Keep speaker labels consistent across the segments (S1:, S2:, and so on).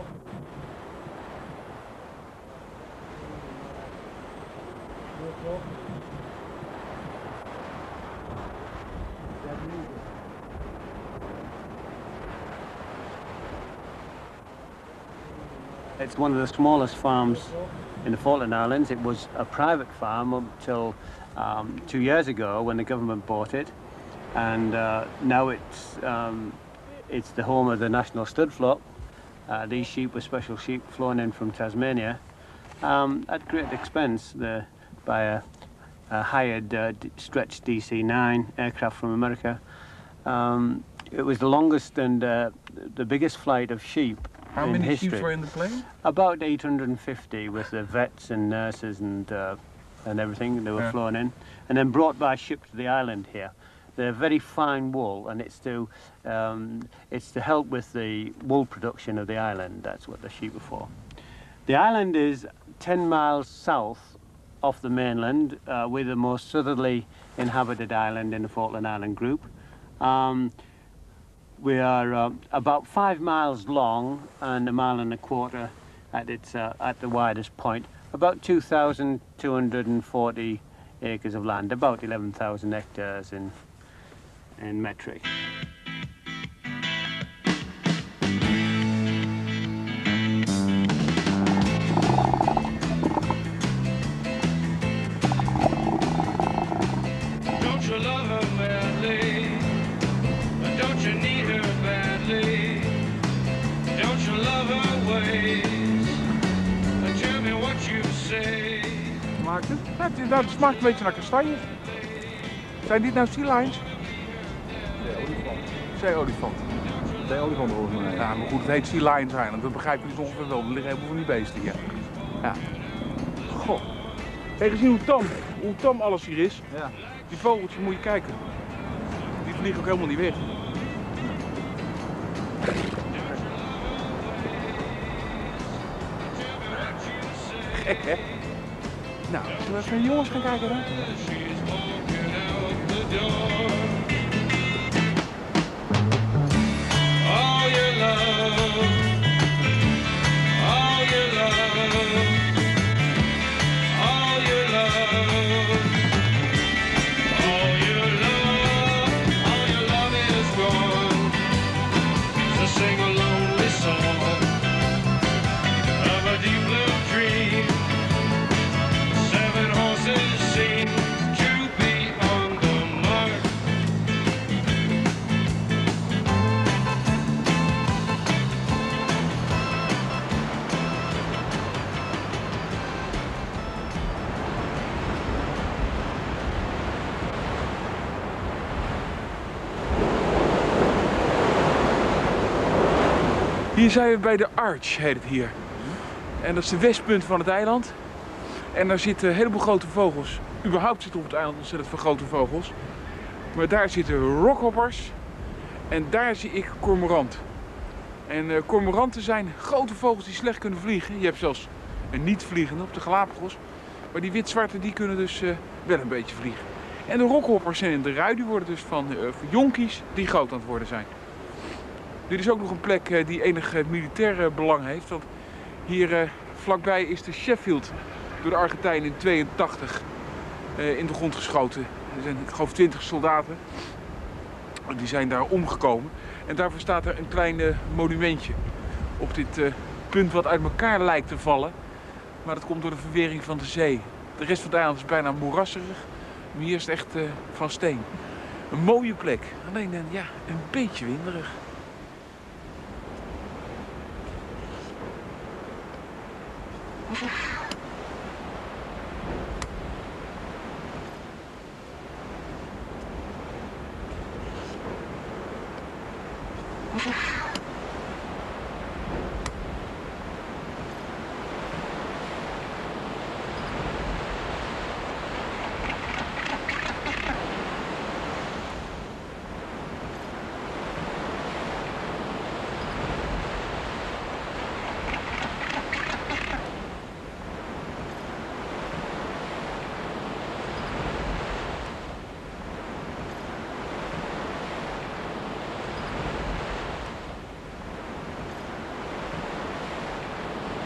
S1: It's one of the smallest farms in the Falkland Islands. It was a private farm up until 2 years ago when the government bought it, and now it's the home of the national stud flock. These sheep were special sheep flown in from Tasmania at great expense by a hired stretch DC-9 aircraft from America. It was the longest and the biggest flight of sheep.
S2: How many sheep were in the plane?
S1: About 850 with the vets and nurses and everything. They were flown in and then brought by ship to the island here. They're very fine wool, and it's to help with the wool production of the island. That's what the sheep are for. The island is 10 miles south off the mainland. We're the most southerly inhabited island in the Falkland Island group. We are about 5 miles long and 1.25 miles at the widest point. About 2,240 acres of land, about 11,000 hectares in metric.
S3: Don't you love her badly? Don't you need her badly? Don't you love her ways? Tell me what you say.
S2: Smaakt het? Ja, het smaakt een beetje naar kastanjes. Zijn dit nou sea lions? Zeeolifanten.
S4: Zeeolifanten volgens mij.
S2: Ja, maar goed, het heet Sea Lions Island, dat begrijp je dus ongeveer wel. Er liggen helemaal van die beesten hier. Ja. Goh. Heb je gezien hoe tam alles hier is?
S4: Ja.
S2: Die vogeltjes moet je kijken. Die vliegen ook helemaal niet weg. Gek, hè? Nou, zullen we even naar de jongens gaan kijken dan?
S3: All your love, all your love, all your love, all your love, all your love is gone. So sing a lonely song of a deep blue dream. 7 horses seem to be on the mark.
S2: Hier zijn we bij de Arch, heet het hier. En dat is de westpunt van het eiland. En daar zitten een heleboel grote vogels. Überhaupt zitten op het eiland ontzettend veel grote vogels. Maar daar zitten rockhoppers. En daar zie ik cormorant. En cormoranten zijn grote vogels die slecht kunnen vliegen. Je hebt zelfs een niet-vliegende op de Galapagos. Maar die wit-zwarte die kunnen dus wel een beetje vliegen. En de rockhoppers zijn in de rui. Die worden dus van jonkies die groot aan het worden zijn. Dit is ook nog een plek die enig militair belang heeft. Want hier vlakbij is de Sheffield door de Argentijnen in 82 in de grond geschoten. Er zijn, ik geloof, 20 soldaten. Die zijn daar omgekomen. En daarvoor staat er een klein monumentje op dit punt wat uit elkaar lijkt te vallen. Maar dat komt door de verwering van de zee. De rest van het eiland is bijna moerasserig. Maar hier is het echt van steen. Een mooie plek. Alleen ja, een beetje winderig.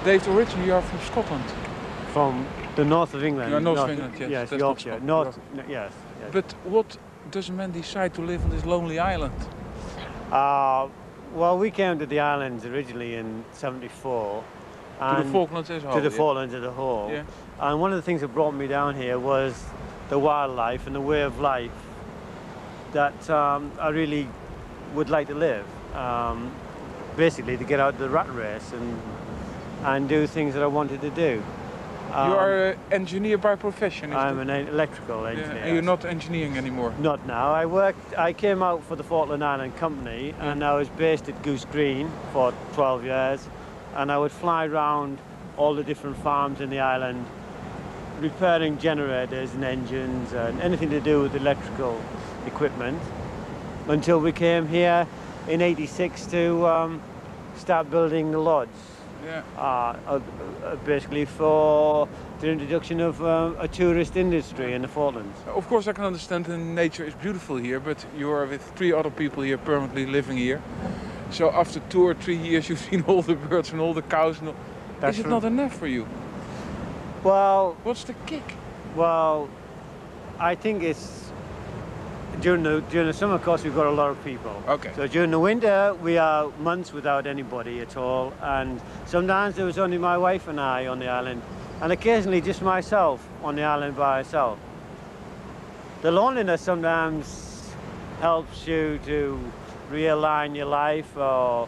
S2: Dave, originally you are from Scotland.
S1: From the north of England.
S2: Yeah, north of England, yes.
S1: Yes,
S2: That's not
S1: Yorkshire.
S2: Scotland.
S1: North, yes.
S2: But what does a man decide to live on this lonely island?
S1: Well, we came to the islands originally in '74.
S2: To the Falklands as a whole?
S1: To the
S2: yeah.
S1: Falklands as a whole.
S2: Yeah.
S1: And one of the things that brought me down here was the wildlife and the way of life that I really would like to live. Basically, to get out of the rat race and do things that I wanted to do.
S2: You are an engineer by profession, isn't
S1: I'm
S2: it?
S1: an electrical
S2: Yeah,
S1: engineer.
S2: and you're not engineering anymore?
S1: Not now. I came out for the Falkland Island Company and I was based at Goose Green for 12 years, and I would fly around all the different farms in the island repairing generators and engines and anything to do with electrical equipment until we came here in '86 to start building the lodge.
S2: Yeah.
S1: Basically for the introduction of a tourist industry in the Falklands.
S2: Of course, I can understand that nature is beautiful here, but you are with 3 other people here permanently living here. So after 2 or 3 years, you've seen all the birds and all the cows. And all. Is it not enough for you?
S1: Well,
S2: What's the kick?
S1: well, I think it's during the summer, of course, we've got a lot of people.
S2: Okay.
S1: So during the winter, we are months without anybody at all, and sometimes there was only my wife and I on the island, and occasionally just myself on the island by myself. The loneliness sometimes helps you to realign your life or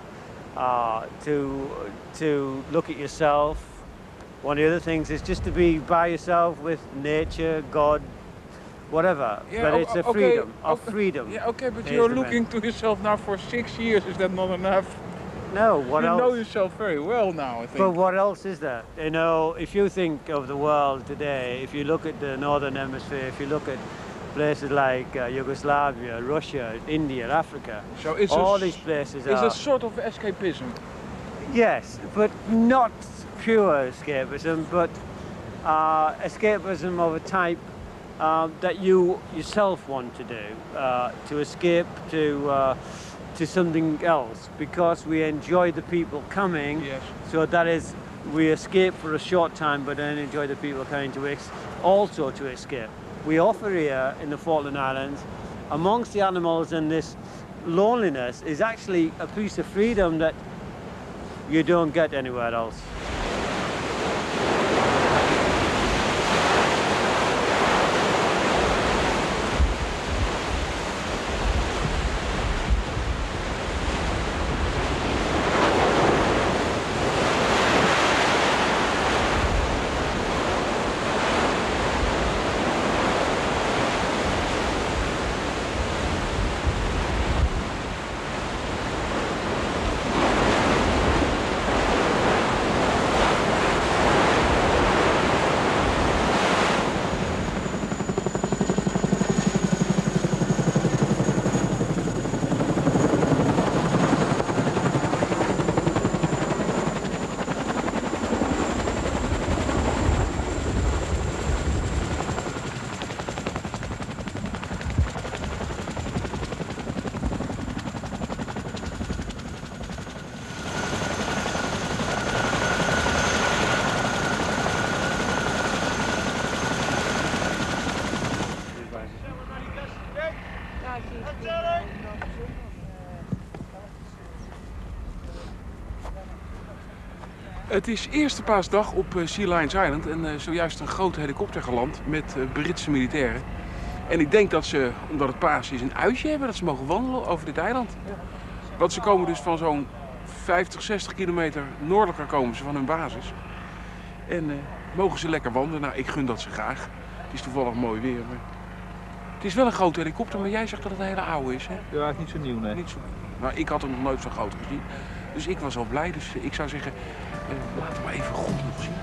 S1: to look at yourself. One of the other things is just to be by yourself with nature, God, whatever.
S2: Yeah,
S1: but it's a freedom, freedom.
S2: Yeah, okay, but
S1: is
S2: you're
S1: the
S2: looking
S1: main-
S2: to yourself now for 6 years. Is that not enough?
S1: No, what
S2: you
S1: else?
S2: know yourself very well now, I think.
S1: But what else is there? You know, if you think of the world today, if you look at the Northern Hemisphere, if you look at places like Yugoslavia, Russia, India, Africa,
S2: So it's
S1: all
S2: a,
S1: these places
S2: it's
S1: are...
S2: a sort of escapism.
S1: Yes, but not pure escapism, but escapism of a type that you yourself want to do, to escape to something else, because we enjoy the people coming.
S2: Yes.
S1: So that is, we escape for a short time, but then enjoy the people coming to also to escape. We offer here in the Falkland Islands, amongst the animals and this loneliness, is actually a piece of freedom that you don't get anywhere else.
S2: Het is eerste paasdag op Sea Lions Island en zojuist een grote helikopter geland met Britse militairen. En ik denk dat ze, omdat het paas is, een uitje hebben, dat ze mogen wandelen over dit eiland. Want ze komen dus van zo'n 50, 60 kilometer noordelijker komen ze van hun basis. En mogen ze lekker wandelen. Nou, ik gun dat ze graag. Het is toevallig mooi weer. Maar... Het is wel een grote helikopter, maar jij zegt dat het een hele oude is, hè?
S4: Ja, hij is niet zo nieuw, nee.
S2: Niet zo... Nou, ik had hem nog nooit zo groot gezien. Dus ik was al blij. Dus ik zou zeggen, laten we even goed nog zien.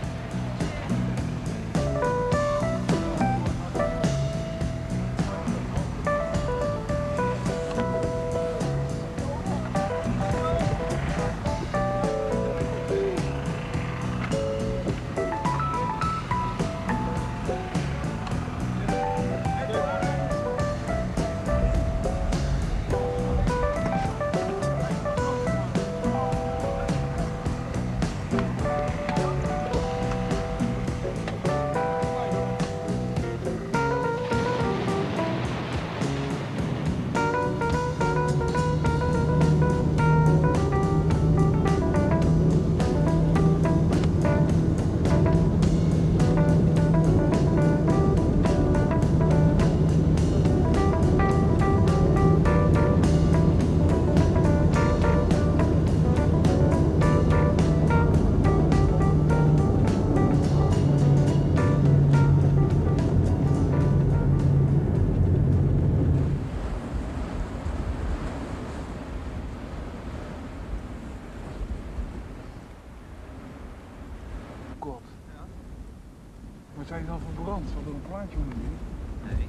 S2: zijn al verbrand. Zal er een plaatje onder doen?
S1: Nee.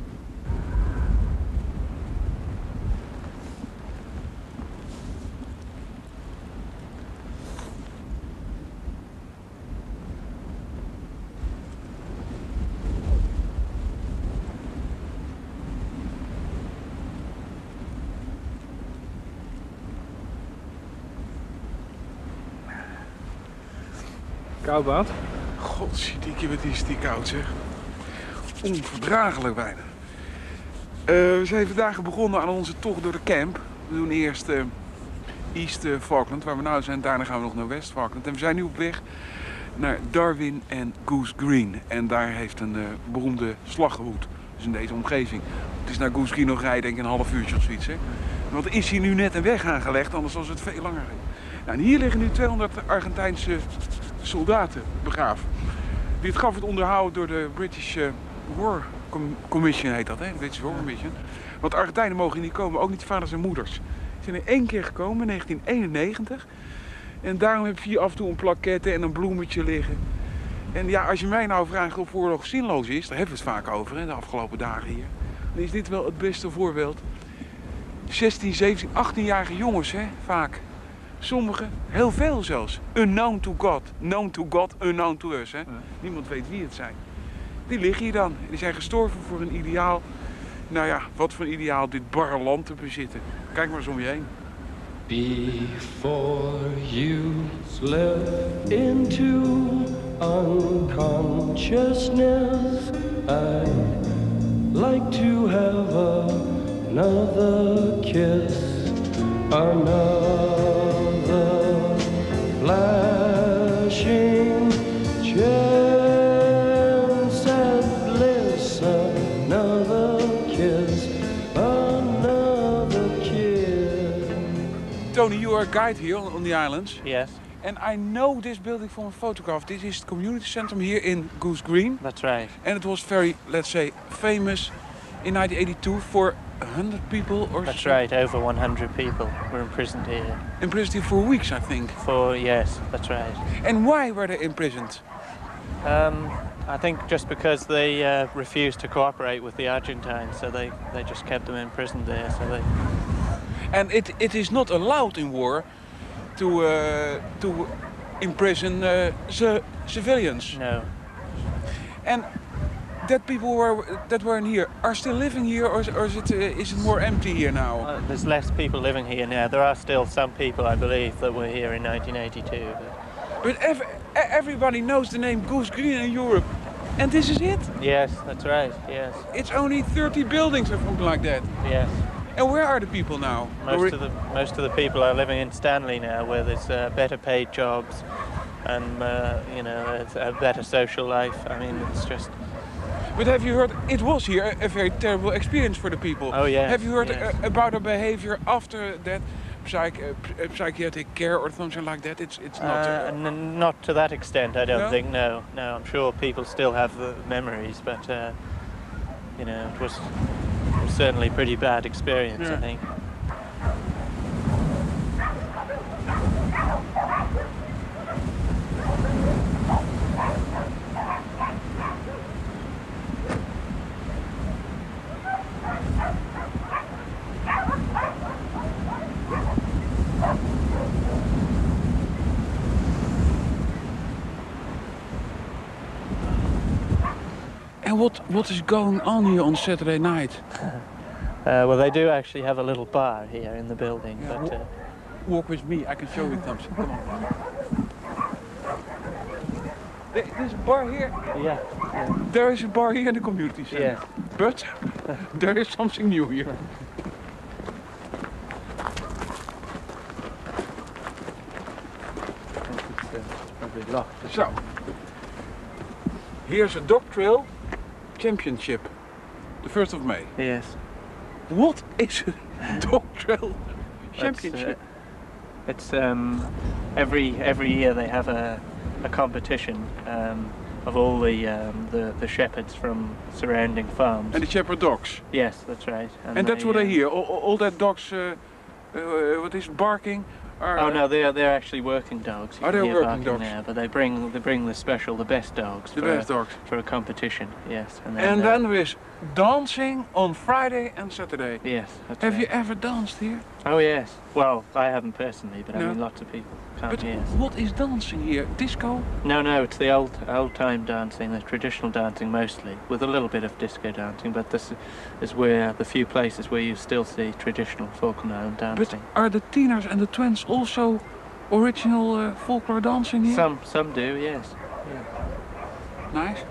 S4: Koud bad?
S2: Godzijdank, wat is die koud zeg. Onverdraaglijk bijna. We zijn vandaag begonnen aan onze tocht door de camp. We doen eerst East Falkland, waar we nou zijn. Daarna gaan we nog naar West Falkland. En we zijn nu op weg naar Darwin en Goose Green. En daar heeft een beroemde slag gewoed. Dus in deze omgeving. Het is naar Goose Green nog rijden, denk ik een half uurtje of zoiets. Hè? Want er is hier nu net een weg aangelegd, anders was het veel langer. Nou, en hier liggen nu 200 Argentijnse soldaten begraven. Dit gaf het onderhouden door de British War Commission, heet dat, hè? De British War Commission. Want Argentijnen mogen hier niet komen, ook niet vaders en moeders. Ze zijn er 1 keer gekomen, in 1991. En daarom heb je hier af en toe een plaquette en een bloemetje liggen. En ja, als je mij nou vraagt of oorlog zinloos is, daar hebben we het vaak over, hè, de afgelopen dagen hier. Dan is dit wel het beste voorbeeld. 16, 17, 18-jarige jongens, hè, vaak. Sommigen, heel veel zelfs. Unknown to God. Known to God, unknown to us. Hè? Ja. Niemand weet wie het zijn. Die liggen hier dan. Die zijn gestorven voor een ideaal. Nou ja, wat voor een ideaal dit barre land te bezitten. Kijk maar eens om je heen.
S5: Before you slip into unconsciousness, I'd like to have another kiss, another flashing chance at bliss, another kiss, another kiss.
S2: Tony, you are a guide here on the islands.
S6: Yes,
S2: And I know this building from a photograph. This is the community center here in Goose Green.
S6: that's right.
S2: And it was very, let's say, famous in 1982 for 100 people or
S6: That's
S2: so.
S6: right, over 100 people were imprisoned here.
S2: Imprisoned here for weeks, I think.
S6: Yes, that's right.
S2: And why were they imprisoned?
S6: I think just because they refused to cooperate with the Argentines, so they just kept them imprisoned there. So they.
S2: And it is not allowed in war to imprison civilians.
S6: No.
S2: And that people that were in here are still living here, or is it more empty here now?
S6: There's less people living here now. There are still some people, I believe, that were here in 1982.
S2: But everybody knows the name Goose Green in Europe, and this is it.
S6: Yes, that's right. Yes,
S2: It's only 30 buildings or something like that.
S6: yes.
S2: And where are the people now?
S6: Most of the people are living in Stanley now, where there's better paid jobs, and it's a better social life. I mean, it's just.
S2: But have you heard, it was here a very terrible experience for the people.
S6: Oh, yes,
S2: Have you heard
S6: yes.
S2: about their behavior after that, psychiatric care or something like that? It's not.
S6: Not to that extent, I don't
S2: No?
S6: think. No, I'm sure people still have the memories, but it was certainly a pretty bad experience.
S2: Yeah.
S6: I think.
S2: And what is going on here on Saturday night?
S6: Well, they do actually have a little bar here in the building,
S2: Yeah,
S6: but
S2: Walk with me, I can show you something. Come on. There's a bar here.
S6: yeah,
S2: There is a bar here in the community center.
S6: yeah.
S2: But there is something new here.
S6: Probably locked.
S2: So, here's a dog trail championship, the 1st of May.
S6: Yes.
S2: What is a dog trail championship?
S6: It's every year they have a competition of all the shepherds from surrounding farms.
S2: And the shepherd dogs.
S6: Yes, that's right.
S2: And that's what I hear. All that dogs, what is barking, Are,
S6: Oh no, they're actually working dogs. You
S2: Are
S6: can
S2: they
S6: hear
S2: working
S6: barking
S2: dogs?
S6: There, but they bring the best dogs.
S2: the
S6: for
S2: best
S6: a,
S2: dogs.
S6: for a competition. Yes,
S2: And then there is dancing on Friday and Saturday.
S6: yes. That's
S2: Have
S6: right.
S2: you ever danced here?
S6: Oh yes. Well, I haven't personally, but
S2: No.
S6: I mean lots of people come.
S2: But
S6: Yes.
S2: what is dancing here? Disco?
S6: No, it's the old time dancing, the traditional dancing mostly, with a little bit of disco dancing. But this is where the few places where you still see traditional Falkland Island
S2: But
S6: dancing.
S2: are the tieners and the twins also original folklore dancing here?
S6: Some do, yes.
S2: Nice.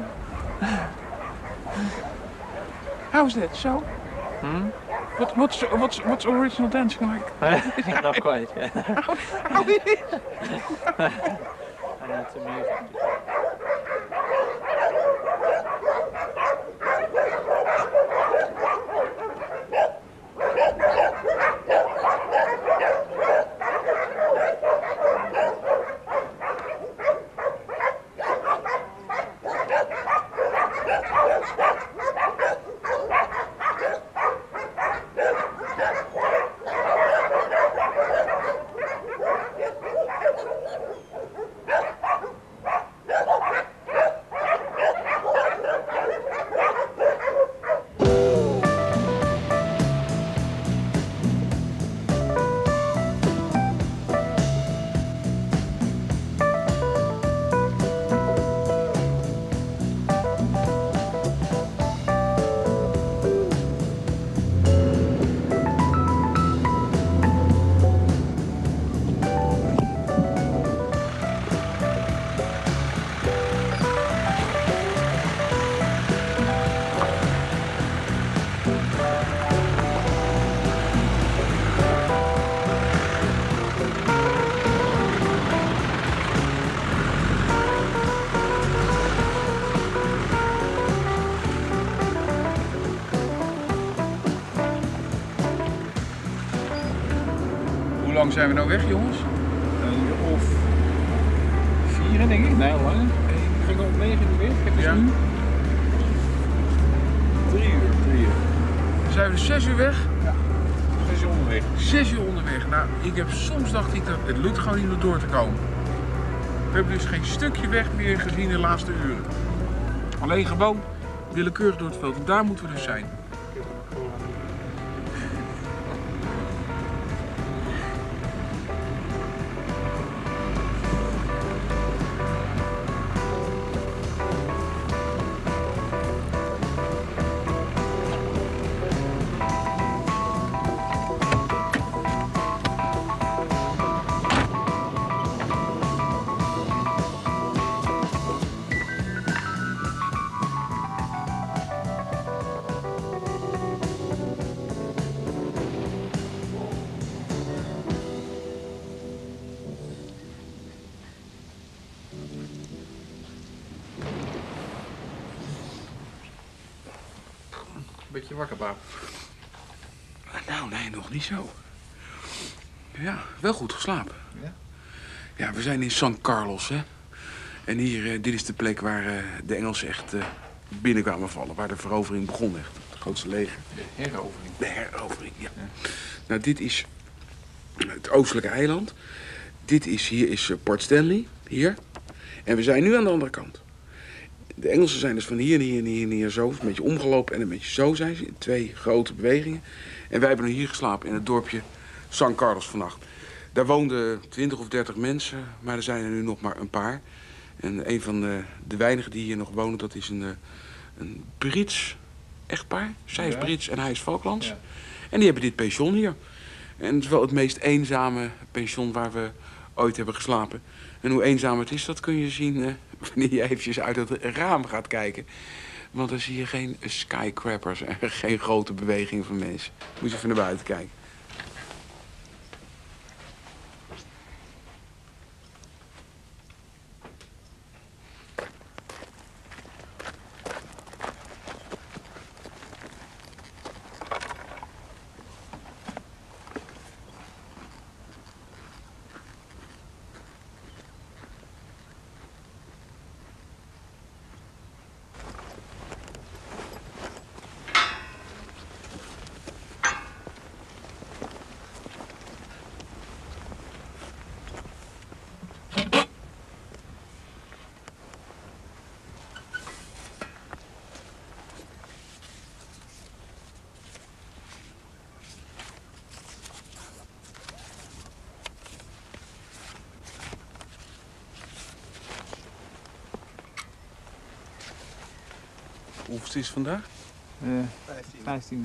S2: How's that so?
S6: Hmm?
S2: What's original dancing like?
S6: Not quite. Yeah.
S2: How is it?
S6: And that's amusing.
S2: Hoe lang zijn we nou weg, jongens?
S4: Een uur of 4, denk ik. Nee, langer. Ik ging om 9 uur weg. Het is
S2: Ja.
S4: nu 3 uur.
S2: Zijn we 6 uur weg?
S4: 6 uur onderweg.
S2: 6 uur onderweg. Nou, soms dacht ik dat het lukt gewoon niet om door te komen. We hebben dus geen stukje weg meer gezien de laatste uren. Alleen gewoon willekeurig door het veld. En daar moeten we dus zijn.
S4: Beetje wakker, Baap.
S2: Nou, nee, nog niet zo. Ja, wel goed geslapen.
S4: Ja?
S2: Ja, we zijn in San Carlos, hè. En hier, dit is de plek waar de Engelsen echt binnen kwamen vallen. Waar de verovering begon, echt. Het grootste leger.
S4: De herovering.
S2: De herovering, ja. Nou, dit is het oostelijke eiland. Hier is Port Stanley, hier. En we zijn nu aan de andere kant. De Engelsen zijn dus van hier zo, een beetje omgelopen en een beetje zo zijn ze. In 2 grote bewegingen. En wij hebben hier geslapen in het dorpje San Carlos vannacht. Daar woonden 20 of 30 mensen, maar er zijn er nu nog maar een paar. En een van de weinigen die hier nog wonen, dat is een Brits echtpaar. Zij is
S4: Ja.
S2: Brits en hij is Falklands.
S4: Ja.
S2: En die hebben dit pension hier. En het is wel het meest eenzame pension waar we ooit hebben geslapen. En hoe eenzaam het is, dat kun je zien wanneer je eventjes uit het raam gaat kijken. Want dan zie je geen skycrappers en geen grote beweging van mensen. Moet je even naar buiten kijken. Hoeveel is het vandaag?
S4: 15e.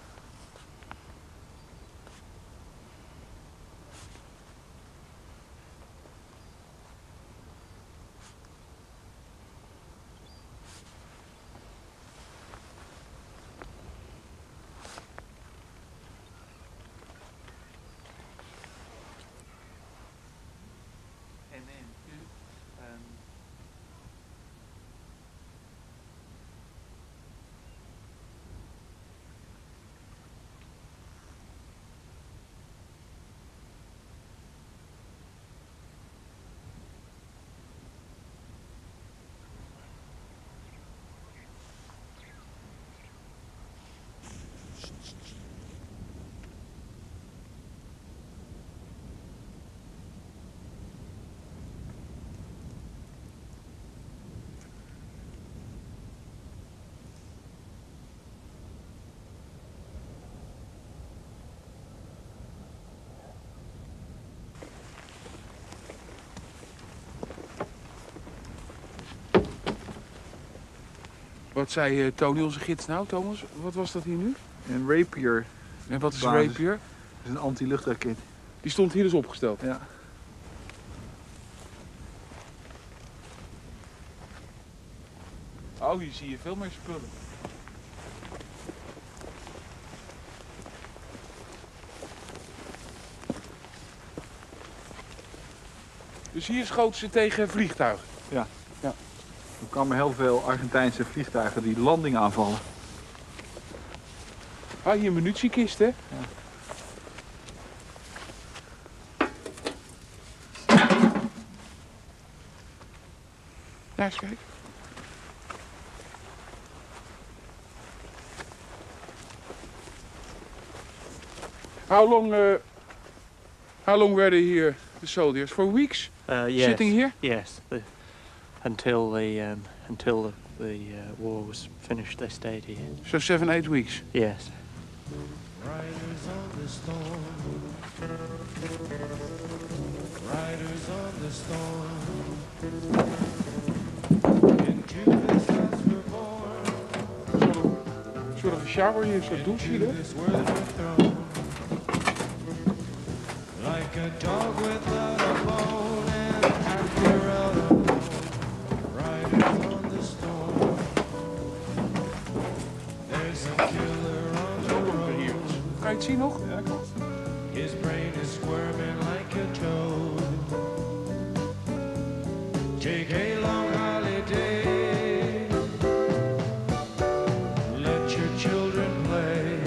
S2: Wat zei Tony, onze gids nou, Thomas? Wat was dat hier nu?
S4: Een Rapier.
S2: En wat is een
S4: Basis.
S2: Rapier?
S4: Dat is een anti-luchtraket.
S2: Die stond hier dus opgesteld.
S4: Ja.
S2: Oh, hier zie je veel meer spullen. Dus hier schoten ze tegen vliegtuigen?
S4: Er kwamen heel veel Argentijnse vliegtuigen die landing aanvallen.
S2: Ah, hier een munitiekist, hè? Ja, eens kijken. How long were they here, the soldiers? For weeks?
S6: Yes.
S2: Sitting here?
S6: Yes. Until the war was finished, they stayed here.
S2: So 7-8 weeks.
S6: Yes.
S3: Riders on the storm. Riders on the storm. Into this house we're born.
S2: Sort of a shower hier, een soort douche hier.
S3: This world we're thrown. Like a dog without a bone and after out alone. Riders on the storm. There's a killer on the road.
S2: Kan je het zien nog?
S3: His brain is squirming like a toad. Take a long holiday. Let your children play.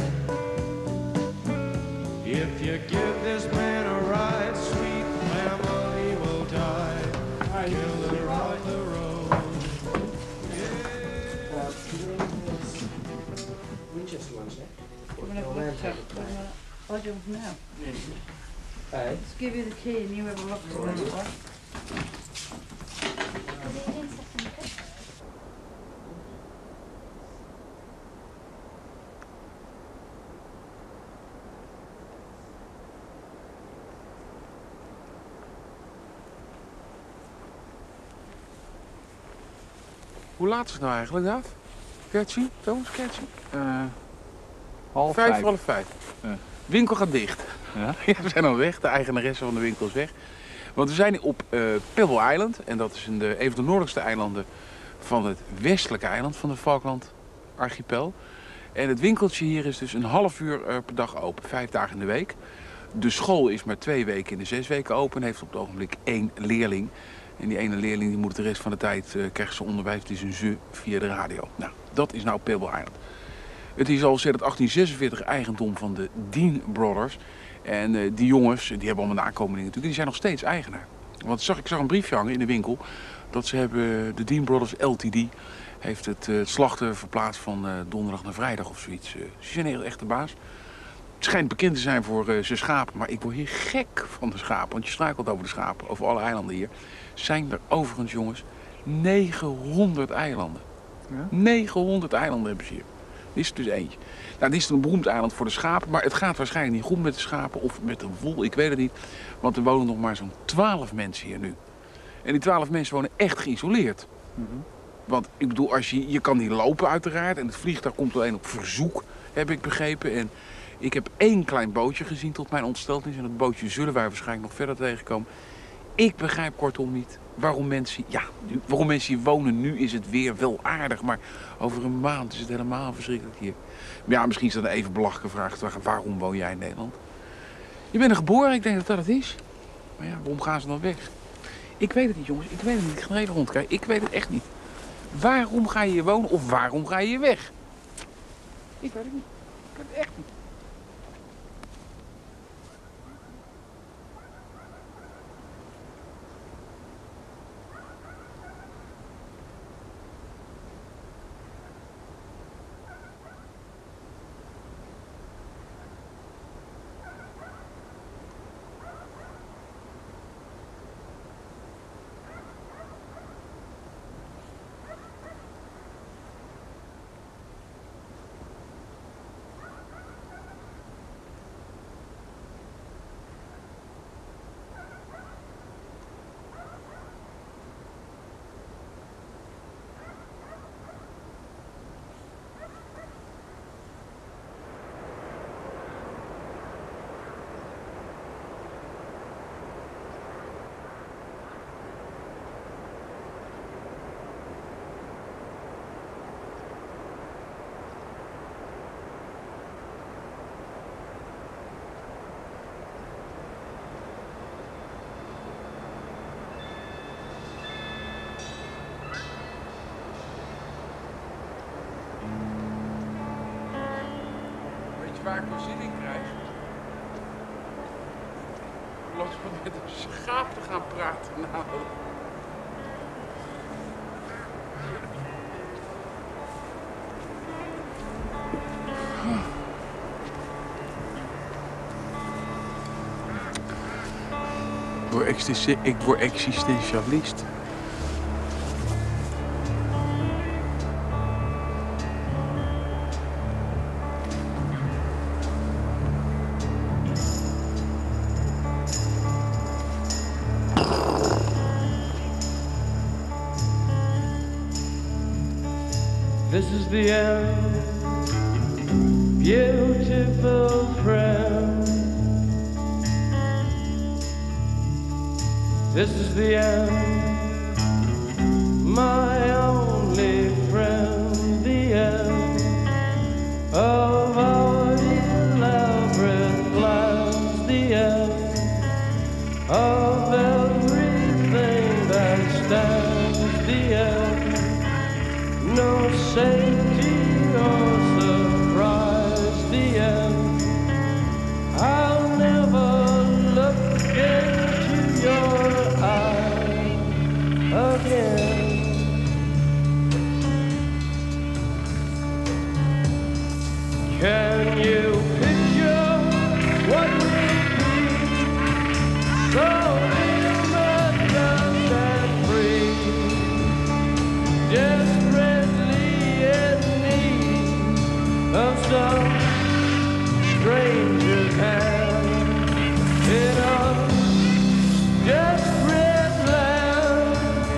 S3: If you give this man a ride, sweet family will die. Killer on the road.
S7: Winchester ones, yeah?
S8: I don't know. Let's give you the key and you have a look at it.
S2: Hoe laat is het nou eigenlijk, Daad? Kertje? Thomas, Kertje?
S4: 5:30.
S2: 5:30.
S4: Ja.
S2: Winkel gaat dicht.
S4: Ja?
S2: Ja, we zijn al weg. De eigenaresse van de winkel is weg. Want we zijn op Pebble Island. En dat is een van de noordelijkste eilanden van het westelijke eiland van de Falkland archipel. En het winkeltje hier is dus een half uur per dag open. 5 dagen in de week. De school is maar 2 weken in de 6 weken open. En heeft op het ogenblik 1 leerling. En die ene leerling die moet de rest van de tijd krijgt ze onderwijs. Het is een ze via de radio. Nou, dat is nou Pebble Island. Het is al sinds 1846 eigendom van de Dean Brothers. En die jongens, die hebben allemaal nakomelingen natuurlijk, die zijn nog steeds eigenaar. Want ik zag een briefje hangen in de winkel dat ze hebben, de Dean Brothers LTD, heeft het slachten verplaatst van donderdag naar vrijdag of zoiets. Ze zijn heel echt de baas. Het schijnt bekend te zijn voor zijn schapen, maar ik word hier gek van de schapen. Want je struikelt over de schapen, over alle eilanden hier. Zijn er overigens, jongens, 900 eilanden.
S4: Ja?
S2: 900 eilanden hebben ze hier. Dit is dus eentje. Nou, dit is een beroemd eiland voor de schapen, maar het gaat waarschijnlijk niet goed met de schapen of met de wol, ik weet het niet. Want er wonen nog maar zo'n 12 mensen hier nu. En die 12 mensen wonen echt geïsoleerd. Want ik bedoel, je kan niet lopen uiteraard. En het vliegtuig komt alleen op verzoek, heb ik begrepen. En ik heb 1 klein bootje gezien tot mijn ontsteltenis. En dat bootje zullen wij waarschijnlijk nog verder tegenkomen. Ik begrijp kortom niet waarom mensen hier wonen. Nu is het weer wel aardig, maar over een maand is het helemaal verschrikkelijk hier. Maar ja, misschien is dat een even belachelijke vraag te vragen. Waarom woon jij in Nederland? Je bent er geboren, ik denk dat dat het is. Maar ja, waarom gaan ze dan weg? Ik weet het niet, jongens. Ik weet het niet. Ik ga er even rondkijken. Ik weet het echt niet. Waarom ga je hier wonen of waarom ga je hier weg? Ik weet het niet. Ik weet het echt niet. Waar ik wel zin in krijg. Los van met een schaap te gaan praten. Nou. Ik word existentialist.
S5: This is the end, beautiful friend. This is the end, my only friend. The end of our elaborate plans. The end of everything that stands. The end, no safety or surprise. The end, I'll never look into your eyes again. Can you picture what will be so innocent and free? Desperately in need of some stranger's hand in a desperate land.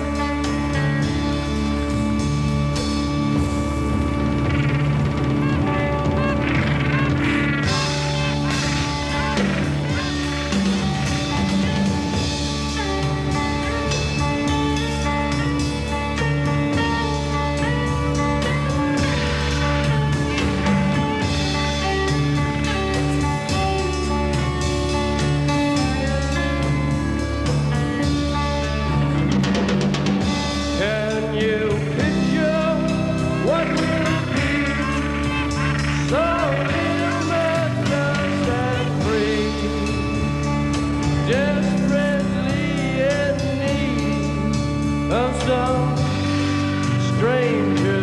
S5: Can you picture what will be so innocent and free? Desperately in need of some stranger